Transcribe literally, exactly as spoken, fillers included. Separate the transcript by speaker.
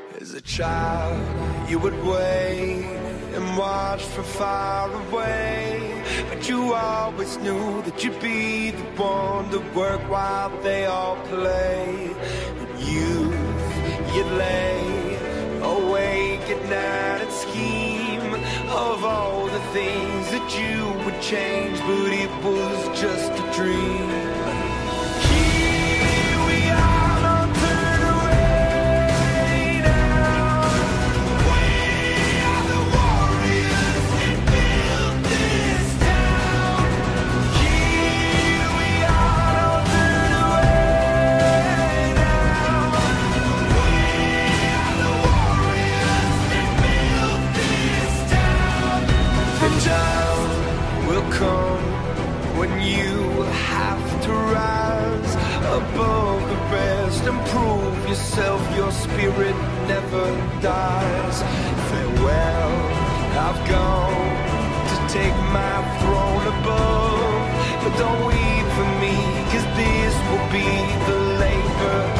Speaker 1: As a child, you would wait and watch from far away, but you always knew that you'd be the one to work while they all play. In youth, you'd lay awake at night and scheme of all the things that you would change, but it was just a dream. When you have to rise above the rest and prove yourself, your spirit never dies. Farewell, I've gone to take my throne above, but don't weep for me, 'cause this will be the labor